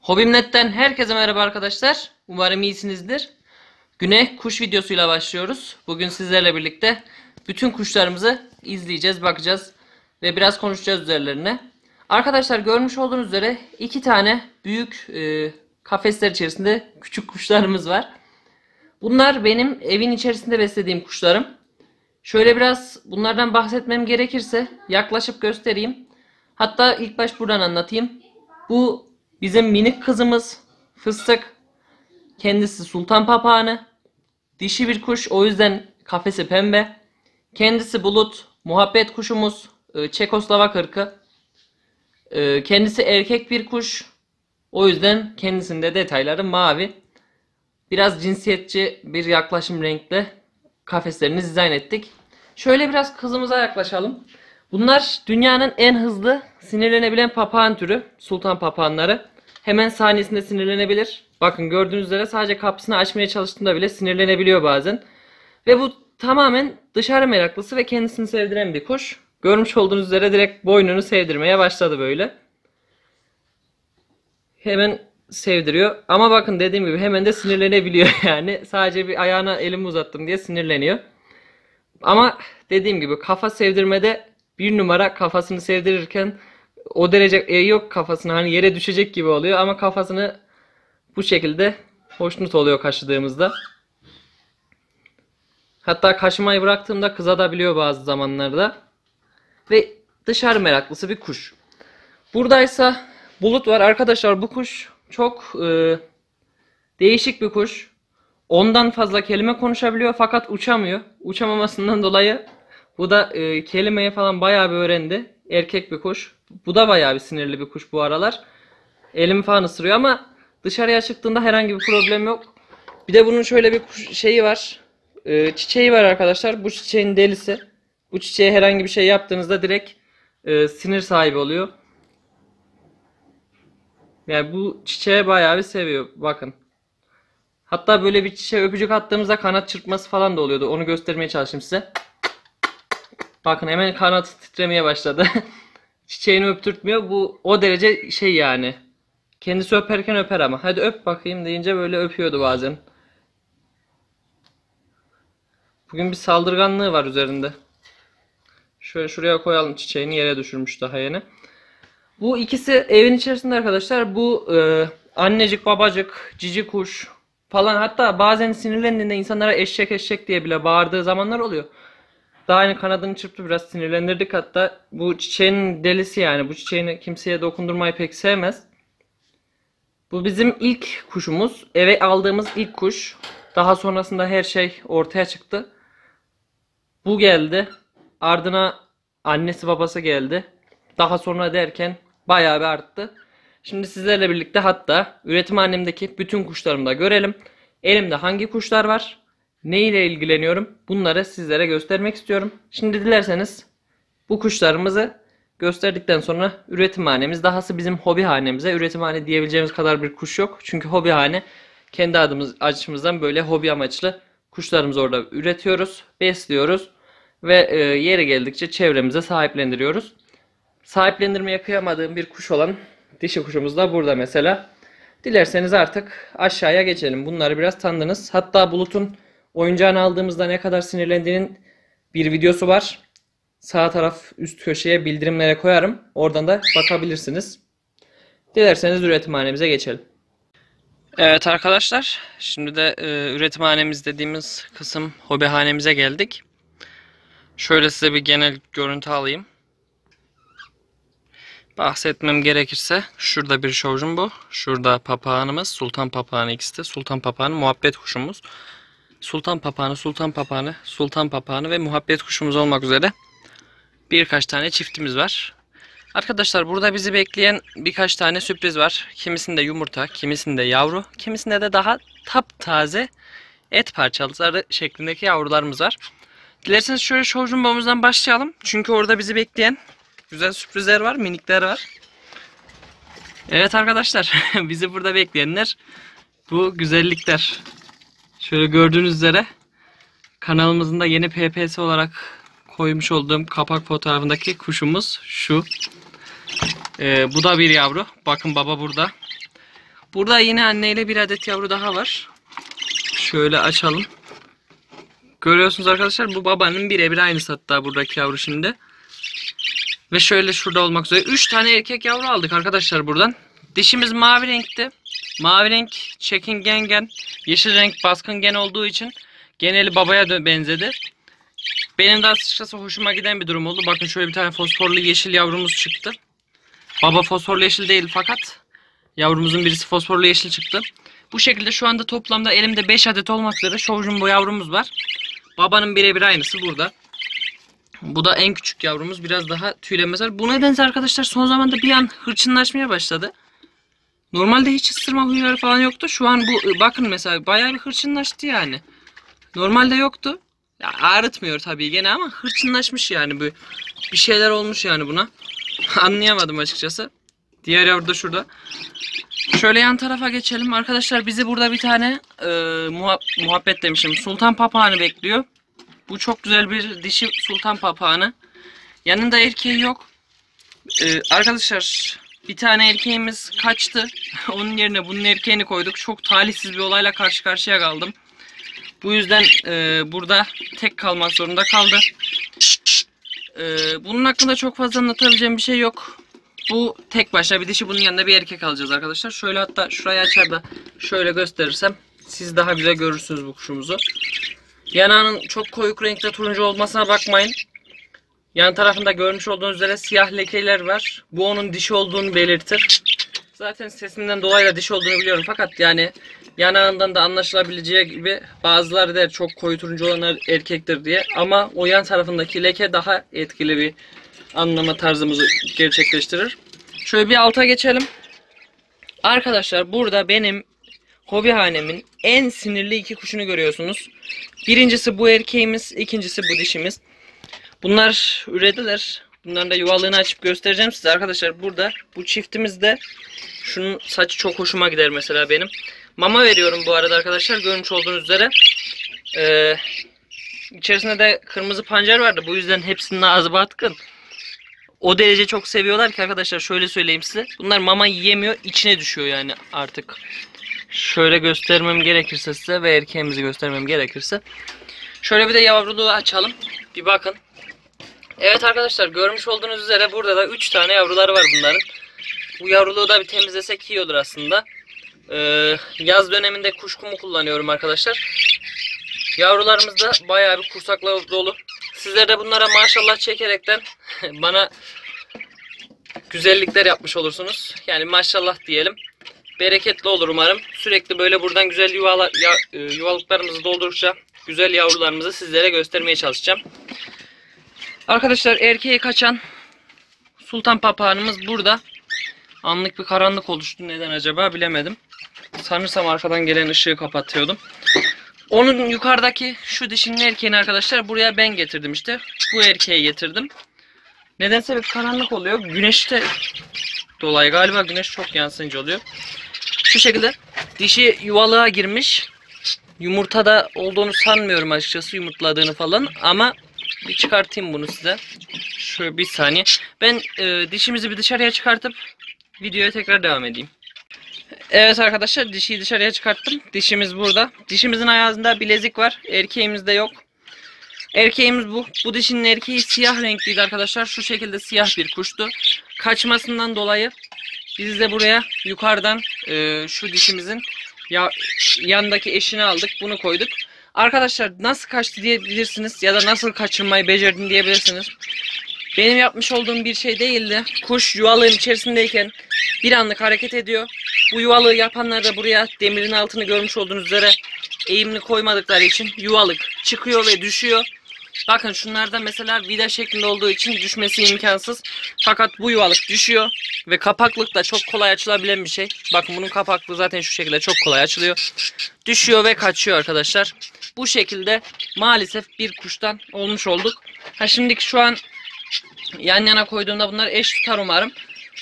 Hobimnet'ten herkese merhaba arkadaşlar. Umarım iyisinizdir. Güne kuş videosuyla başlıyoruz. Bugün sizlerle birlikte bütün kuşlarımızı izleyeceğiz, bakacağız ve biraz konuşacağız üzerlerine. Arkadaşlar görmüş olduğunuz üzere iki tane büyük kafesler içerisinde küçük kuşlarımız var. Bunlar benim evin içerisinde beslediğim kuşlarım. Şöyle biraz bunlardan bahsetmem gerekirse yaklaşıp göstereyim. Hatta ilk baş buradan anlatayım. Bu bizim minik kızımız Fıstık. Kendisi sultan papağanı. Dişi bir kuş, o yüzden kafesi pembe. Kendisi Bulut, muhabbet kuşumuz, Çekoslovak ırkı. Kendisi erkek bir kuş. O yüzden kendisinde detayları mavi. Biraz cinsiyetçi bir yaklaşım renkle kafeslerini dizayn ettik. Şöyle biraz kızımıza yaklaşalım. Bunlar dünyanın en hızlı sinirlenebilen papağan türü. Sultan papağanları. Hemen saniyesinde sinirlenebilir. Bakın gördüğünüz üzere sadece kapısını açmaya çalıştığında bile sinirlenebiliyor bazen. Ve bu tamamen dışarı meraklısı ve kendisini sevdiren bir kuş. Görmüş olduğunuz üzere direkt boynunu sevdirmeye başladı böyle. Hemen sevdiriyor. Ama bakın dediğim gibi hemen de sinirlenebiliyor yani. Sadece bir ayağına elimi uzattım diye sinirleniyor. Ama dediğim gibi kafa sevdirmede bir numara, kafasını sevdirirken o derece yok kafasını, hani yere düşecek gibi oluyor ama kafasını bu şekilde hoşnut oluyor kaşıdığımızda. Hatta kaşımayı bıraktığımda kızabiliyor bazı zamanlarda. Ve dışarı meraklısı bir kuş. Buradaysa Bulut var. Arkadaşlar bu kuş çok değişik bir kuş. Ondan fazla kelime konuşabiliyor fakat uçamıyor. Uçamamasından dolayı bu da kelimeyi falan bayağı bir öğrendi. Erkek bir kuş. Bu da bayağı bir sinirli bir kuş bu aralar. Elimi falan ısırıyor ama dışarıya çıktığında herhangi bir problem yok. Bir de bunun şöyle bir şeyi var. Çiçeği var arkadaşlar. Bu çiçeğin delisi. Bu çiçeğe herhangi bir şey yaptığınızda direkt sinir sahibi oluyor. Yani bu çiçeği bayağı bir seviyor. Bakın. Hatta böyle bir çiçeğe öpücük attığımızda kanat çırpması falan da oluyordu. Onu göstermeye çalışayım size. Bakın hemen kanat titremeye başladı. Çiçeğini öptürtmüyor. Bu o derece şey yani. Kendisi öperken öper ama. Hadi öp bakayım deyince böyle öpüyordu bazen. Bugün bir saldırganlığı var üzerinde. Şöyle şuraya koyalım, çiçeğini yere düşürmüş daha yeni. Bu ikisi evin içerisinde arkadaşlar. Bu annecik, babacık, cici kuş falan. Hatta bazen sinirlendiğinde insanlara eşek eşek diye bile bağırdığı zamanlar oluyor. Daha aynı kanadını çırptı, biraz sinirlendirdik hatta. Bu çiçeğin delisi yani. Bu çiçeğini kimseye dokundurmayı pek sevmez. Bu bizim ilk kuşumuz. Eve aldığımız ilk kuş. Daha sonrasında her şey ortaya çıktı. Bu geldi. Ardına annesi babası geldi. Daha sonra derken bayağı bir arttı. Şimdi sizlerle birlikte hatta üretimhanemdeki bütün kuşlarımı da görelim. Elimde hangi kuşlar var? Ne ile ilgileniyorum? Bunları sizlere göstermek istiyorum. Şimdi dilerseniz bu kuşlarımızı gösterdikten sonra üretimhanemiz, dahası bizim hobi hanemize, üretimhane diyebileceğimiz kadar bir kuş yok. Çünkü hobi hane kendi açımızdan böyle hobi amaçlı kuşlarımızı orada üretiyoruz, besliyoruz ve yeri geldikçe çevremize sahiplendiriyoruz. Sahiplendirmeye kıyamadığım bir kuş olan dişi kuşumuz da burada mesela. Dilerseniz artık aşağıya geçelim. Bunları biraz tanıdınız. Hatta Bulut'un oyuncağını aldığımızda ne kadar sinirlendiğinin bir videosu var. Sağ taraf üst köşeye bildirimlere koyarım. Oradan da bakabilirsiniz. Dilerseniz üretimhanemize geçelim. Evet arkadaşlar. Şimdi de üretimhanemiz dediğimiz kısım hobihanemize geldik. Şöyle size bir genel görüntü alayım. Bahsetmem gerekirse şurada bir şovcum bu. Şurada papağanımız. Sultan papağanı ikisi de. Sultan papağanı muhabbet kuşumuz. Sultan papağanı, sultan papağanı, sultan papağanı ve muhabbet kuşumuz olmak üzere birkaç tane çiftimiz var. Arkadaşlar burada bizi bekleyen birkaç tane sürpriz var. Kimisinde yumurta, kimisinde yavru, kimisinde de daha taptaze et parçaları şeklindeki yavrularımız var. Dilerseniz şöyle showroom'umuzdan başlayalım. Çünkü orada bizi bekleyen güzel sürprizler var, minikler var. Evet arkadaşlar, bizi burada bekleyenler bu güzellikler. Şöyle gördüğünüz üzere kanalımızın da yeni PPS olarak koymuş olduğum kapak fotoğrafındaki kuşumuz şu. Bu da bir yavru. Bakın baba burada. Burada yine anneyle bir adet yavru daha var. Şöyle açalım. Görüyorsunuz arkadaşlar, bu babanın birebir aynısı hatta buradaki yavru şimdi. Ve şöyle şurada olmak üzere 3 tane erkek yavru aldık arkadaşlar buradan. Dişimiz mavi renkti. Mavi renk çekingen gen, yeşil renk baskın gen olduğu için geneli babaya da benzedi. Benim de açıkçası hoşuma giden bir durum oldu. Bakın şöyle bir tane fosforlu yeşil yavrumuz çıktı. Baba fosforlu yeşil değil fakat yavrumuzun birisi fosforlu yeşil çıktı. Bu şekilde şu anda toplamda elimde 5 adet olmak üzere show jumbo yavrumuz var. Babanın birebir aynısı burada. Bu da en küçük yavrumuz. Biraz daha tüylenmesi var. Bu nedense arkadaşlar son zamanda bir an hırçınlaşmaya başladı. Normalde hiç ısırma huyları falan yoktu. Şu an bu bakın mesela bayağı bir hırçınlaştı yani. Normalde yoktu. Ya ağrıtmıyor tabii gene ama hırçınlaşmış yani bu. Bir şeyler olmuş yani buna. Anlayamadım açıkçası. Diğer yavru da şurada. Şöyle yan tarafa geçelim. Arkadaşlar bizi burada bir tane muhabbet demişim. Sultan papağanı bekliyor. Bu çok güzel bir dişi sultan papağanı. Yanında erkeği yok. Arkadaşlar bir tane erkeğimiz kaçtı. Onun yerine bunun erkeğini koyduk. Çok talihsiz bir olayla karşı karşıya kaldım. Bu yüzden burada tek kalmak zorunda kaldı. Bunun hakkında çok fazla anlatabileceğim bir şey yok. Bu tek başına bir dişi, bunun yanında bir erkek alacağız arkadaşlar. Şöyle hatta şurayı açar da şöyle gösterirsem siz daha güzel görürsünüz bu kuşumuzu. Yanağının çok koyu renkte turuncu olmasına bakmayın. Yan tarafında görmüş olduğunuz üzere siyah lekeler var. Bu onun dişi olduğunu belirtir. Zaten sesinden dolayı da dişi olduğunu biliyorum. Fakat yani yanağından da anlaşılabileceği gibi bazıları der çok koyu turuncu olanlar erkektir diye. Ama o yan tarafındaki leke daha etkili bir anlama tarzımızı gerçekleştirir. Şöyle bir alta geçelim. Arkadaşlar burada benim hobihanemin en sinirli iki kuşunu görüyorsunuz. Birincisi bu erkeğimiz, ikincisi bu dişimiz. Bunlar ürediler. Bunların da yuvalığını açıp göstereceğim size arkadaşlar. Burada bu çiftimizde şunun saçı çok hoşuma gider mesela benim. Mama veriyorum bu arada arkadaşlar, görmüş olduğunuz üzere. İçerisinde de kırmızı pancar vardı. Bu yüzden hepsinin ağzı batkın. O derece çok seviyorlar ki arkadaşlar, şöyle söyleyeyim size. Bunlar mama yiyemiyor, içine düşüyor yani artık. Şöyle göstermem gerekirse size ve erkeğimizi göstermem gerekirse. Şöyle bir de yavruluğu açalım. Bir bakın. Evet arkadaşlar, görmüş olduğunuz üzere burada da 3 tane yavruları var bunların. Bu yavruluğu da bir temizlesek iyi olur aslında. Yaz döneminde kuş kumu kullanıyorum arkadaşlar. Yavrularımız da bayağı bir kursakla dolu. Sizler de bunlara maşallah çekerekten bana güzellikler yapmış olursunuz. Yani maşallah diyelim. Bereketli olur umarım. Sürekli böyle buradan güzel yuvalıklarımızı doldurdukça güzel yavrularımızı sizlere göstermeye çalışacağım. Arkadaşlar erkeğe kaçan sultan papağanımız burada. Anlık bir karanlık oluştu. Neden acaba bilemedim. Sanırsam arkadan gelen ışığı kapatıyordum. Onun yukarıdaki şu dişinin erkeğini arkadaşlar buraya ben getirdim işte. Bu erkeği getirdim. Nedense bir karanlık oluyor. Güneşte dolayı galiba, güneş çok yansınca oluyor. Şu şekilde dişi yuvalığa girmiş. Yumurtada olduğunu sanmıyorum açıkçası, yumurtladığını falan, ama bir çıkartayım bunu size. Şöyle bir saniye. Ben dişimizi bir dışarıya çıkartıp videoya tekrar devam edeyim. Evet arkadaşlar, dişiyi dışarıya çıkarttım. Dişimiz burada. Dişimizin ayağında bilezik var. Erkeğimizde yok. Erkeğimiz bu. Bu dişinin erkeği siyah renkliydi arkadaşlar. Şu şekilde siyah bir kuştu. Kaçmasından dolayı biz de buraya yukarıdan şu dişimizin yandaki eşini aldık. Bunu koyduk. Arkadaşlar nasıl kaçtı diyebilirsiniz ya da nasıl kaçırmayı becerdin diyebilirsiniz. Benim yapmış olduğum bir şey değildi. Kuş yuvalığın içerisindeyken bir anlık hareket ediyor. Bu yuvalığı yapanlar da buraya demirin altını görmüş olduğunuz üzere eğimli koymadıkları için yuvalık çıkıyor ve düşüyor. Bakın şunlarda mesela vida şeklinde olduğu için düşmesi imkansız. Fakat bu yuvalık düşüyor ve kapaklık da çok kolay açılabilen bir şey. Bakın bunun kapaklığı zaten şu şekilde çok kolay açılıyor. Düşüyor ve kaçıyor arkadaşlar. Bu şekilde maalesef bir kuştan olmuş olduk. Şimdiki şu an yan yana koyduğumda bunlar eş tutar umarım.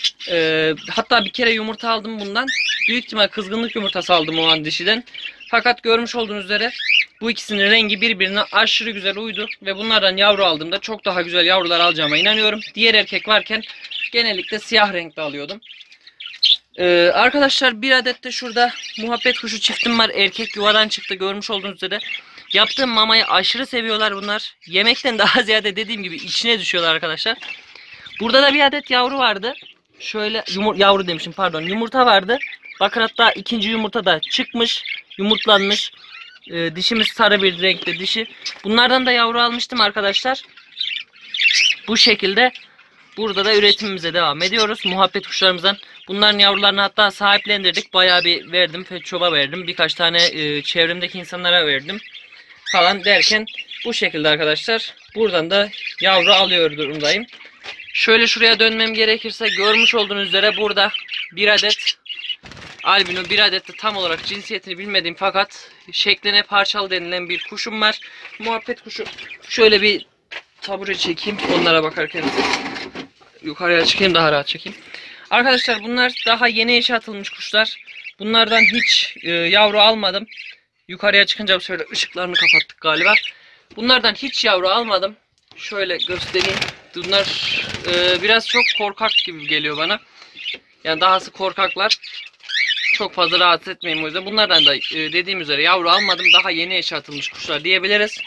Hatta bir kere yumurta aldım bundan. Büyük ihtimal kızgınlık yumurtası aldım o an dişiden. Fakat görmüş olduğunuz üzere bu ikisinin rengi birbirine aşırı güzel uydu. Ve bunlardan yavru aldığımda çok daha güzel yavrular alacağıma inanıyorum. Diğer erkek varken genellikle siyah renkli alıyordum. Arkadaşlar bir adet de şurada muhabbet kuşu çiftim var. Erkek yuvadan çıktı, görmüş olduğunuz üzere. Yaptığım mamayı aşırı seviyorlar bunlar. Yemekten daha ziyade dediğim gibi içine düşüyorlar arkadaşlar. Burada da bir adet yavru vardı. Şöyle yavru demişim, pardon, yumurta vardı. Bakın hatta ikinci yumurta da çıkmış, yumurtlanmış. Dişimiz sarı bir renkte dişi. Bunlardan da yavru almıştım arkadaşlar. Bu şekilde burada da üretimimize devam ediyoruz. Muhabbet kuşlarımızdan. Bunların yavrularını hatta sahiplendirdik. Bayağı bir verdim. Pet shop'a verdim. Birkaç tane çevremdeki insanlara verdim. Falan derken bu şekilde arkadaşlar. Buradan da yavru alıyor durumdayım. Şöyle şuraya dönmem gerekirse görmüş olduğunuz üzere burada bir adet albino, bir adet de tam olarak cinsiyetini bilmediğim fakat şekline parçalı denilen bir kuşum var. Muhabbet kuşu. Şöyle bir tabure çekeyim. Onlara bakarken yukarıya çıkayım, daha rahat çekeyim. Arkadaşlar bunlar daha yeni eşe atılmış kuşlar. Bunlardan hiç yavru almadım. Yukarıya çıkınca şöyle ışıklarını kapattık galiba. Bunlardan hiç yavru almadım. Şöyle göstereyim. Bunlar biraz çok korkak gibi geliyor bana. Yani dahası korkaklar. Çok fazla rahatsız etmeyeyim o yüzden. Bunlardan da dediğim üzere yavru almadım. Daha yeni eşe atılmış kuşlar diyebiliriz.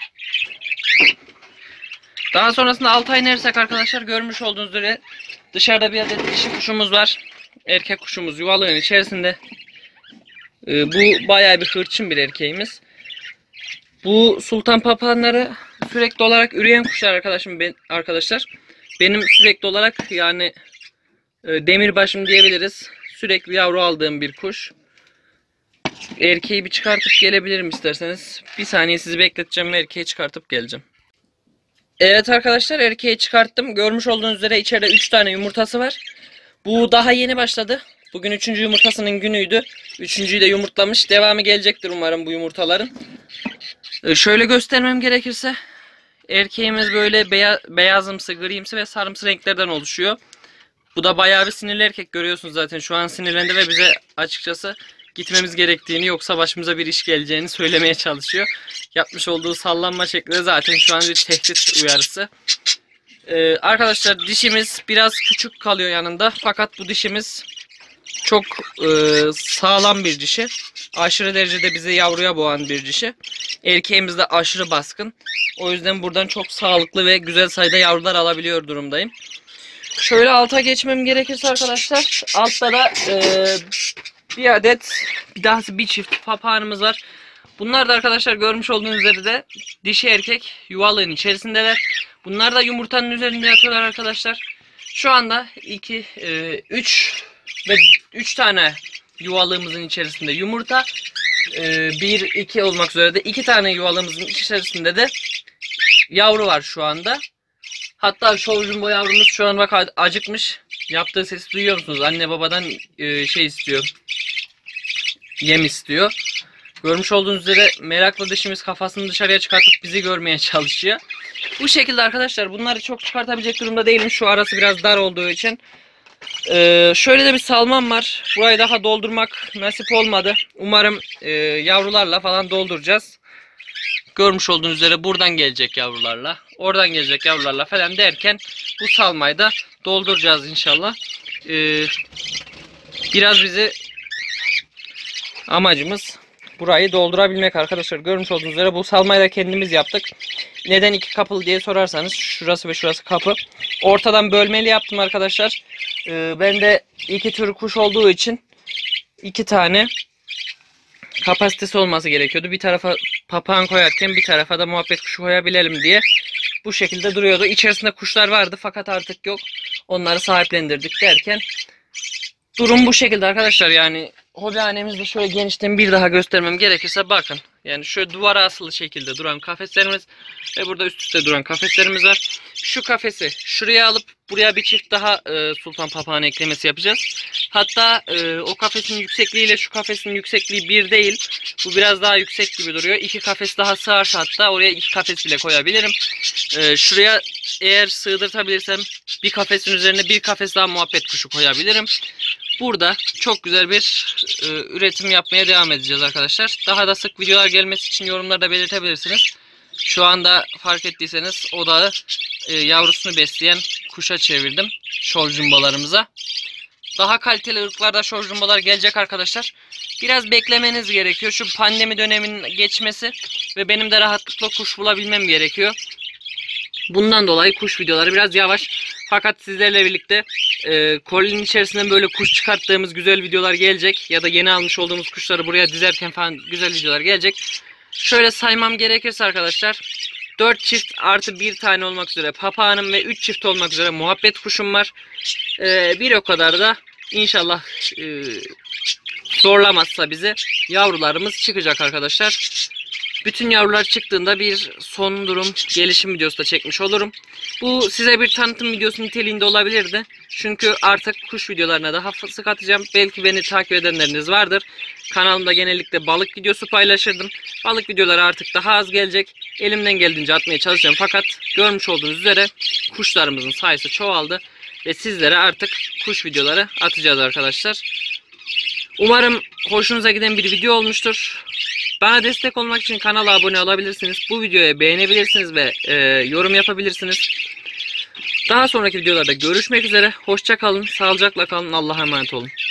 Daha sonrasında 6 ay nersek arkadaşlar görmüş olduğunuz üzere dışarıda bir adet dişi kuşumuz var. Erkek kuşumuz yuvalığın içerisinde. Bu bayağı bir hırçın bir erkeğimiz. Bu sultan papağanları sürekli olarak üreyen kuşlar arkadaşlar. Benim sürekli olarak yani demirbaşım diyebiliriz. Sürekli yavru aldığım bir kuş. Erkeği bir çıkartıp gelebilirim isterseniz. Bir saniye sizi bekleteceğim ve erkeği çıkartıp geleceğim. Evet arkadaşlar, erkeği çıkarttım. Görmüş olduğunuz üzere içeride 3 tane yumurtası var. Bu daha yeni başladı. Bugün 3. yumurtasının günüydü. 3.'yü de yumurtlamış. Devamı gelecektir umarım bu yumurtaların. Şöyle göstermem gerekirse erkeğimiz böyle beyazımsı, grimsi ve sarımsı renklerden oluşuyor. Bu da bayağı bir sinirli erkek, görüyorsunuz zaten. Şu an sinirlendi ve bize açıkçası gitmemiz gerektiğini, yoksa başımıza bir iş geleceğini söylemeye çalışıyor. Yapmış olduğu sallanma şekli de zaten şu an bir tehdit uyarısı. Arkadaşlar dişimiz biraz küçük kalıyor yanında. Fakat bu dişimiz çok sağlam bir dişi. Aşırı derecede bizi yavruya boğan bir dişi. Erkeğimiz de aşırı baskın. O yüzden buradan çok sağlıklı ve güzel sayıda yavrular alabiliyor durumdayım. Şöyle alta geçmem gerekirse arkadaşlar, altta da bir adet, bir çift papağanımız var. Bunlar da arkadaşlar görmüş olduğunuz üzere de dişi erkek yuvalığın içerisindeler. Bunlar da yumurtanın üzerinde yatıyorlar arkadaşlar. Şu anda 3 tane yuvalığımızın içerisinde yumurta, 1, 2 olmak üzere de 2 tane yuvalığımızın içerisinde de yavru var şu anda. Hatta Show Jumbo yavrumuz şu an bak acıkmış. Yaptığı sesi duyuyor musunuz? Anne babadan şey istiyor. Yem istiyor. Görmüş olduğunuz üzere meraklı dişimiz kafasını dışarıya çıkartıp bizi görmeye çalışıyor. Bu şekilde arkadaşlar, bunları çok çıkartabilecek durumda değilim. Şu arası biraz dar olduğu için. Şöyle de bir salmam var. Burayı daha doldurmak nasip olmadı. Umarım yavrularla falan dolduracağız. Görmüş olduğunuz üzere buradan gelecek yavrularla, oradan gelecek yavrularla falan derken bu salmayı da dolduracağız inşallah. Biraz amacımız burayı doldurabilmek arkadaşlar. Görmüş olduğunuz üzere bu salmayı da kendimiz yaptık. Neden 2 kapılı diye sorarsanız, şurası ve şurası kapı. Ortadan bölmeli yaptım arkadaşlar. Ben de 2 tür kuş olduğu için 2 tane kapasitesi olması gerekiyordu. Bir tarafa papağan koyarken bir tarafa da muhabbet kuşu koyabilelim diye bu şekilde duruyordu. İçerisinde kuşlar vardı fakat artık yok. Onları sahiplendirdik derken durum bu şekilde arkadaşlar. Yani hobihanemizde şöyle genişten bir daha göstermem gerekirse bakın. Yani şöyle duvara asılı şekilde duran kafeslerimiz ve burada üst üste duran kafeslerimiz var. Şu kafesi şuraya alıp buraya bir çift daha sultan papağanı eklemesi yapacağız. Hatta o kafesin yüksekliğiyle şu kafesin yüksekliği bir değil. Bu biraz daha yüksek gibi duruyor. 2 kafes daha sığarsa hatta oraya 2 kafes bile koyabilirim. Şuraya eğer sığdırtabilirsem bir kafesin üzerine bir kafes daha muhabbet kuşu koyabilirim. Burada çok güzel bir üretim yapmaya devam edeceğiz arkadaşlar. Daha da sık videolar gelmesi için yorumlarda belirtebilirsiniz. Şu anda fark ettiyseniz odağı yavrusunu besleyen kuşa çevirdim. Şol jumbalarımıza. daha kaliteli ırklarda şor jumbolar gelecek arkadaşlar. Biraz beklemeniz gerekiyor. Şu pandemi döneminin geçmesi ve benim de rahatlıkla kuş bulabilmem gerekiyor. Bundan dolayı kuş videoları biraz yavaş. Fakat sizlerle birlikte kolinin içerisinden böyle kuş çıkarttığımız güzel videolar gelecek. Ya da yeni almış olduğumuz kuşları buraya dizerken falan güzel videolar gelecek. Şöyle saymam gerekirse arkadaşlar, 4 çift artı 1 tane olmak üzere papağanım ve 3 çift olmak üzere muhabbet kuşum var. Bir o kadar da inşallah zorlamazsa bizi yavrularımız çıkacak arkadaşlar. Bütün yavrular çıktığında bir son durum gelişim videosu da çekmiş olurum. Bu size bir tanıtım videosu niteliğinde olabilirdi. Çünkü artık kuş videolarına daha sık atacağım. Belki beni takip edenleriniz vardır. Kanalımda genellikle balık videosu paylaşırdım. Balık videoları artık daha az gelecek. Elimden geldiğince atmaya çalışacağım. Fakat görmüş olduğunuz üzere kuşlarımızın sayısı çoğaldı. Ve sizlere artık kuş videoları atacağız arkadaşlar. Umarım hoşunuza giden bir video olmuştur. Bana destek olmak için kanala abone olabilirsiniz. Bu videoya beğenebilirsiniz ve yorum yapabilirsiniz. Daha sonraki videolarda görüşmek üzere. Hoşça kalın, sağlıcakla kalın, Allah'a emanet olun.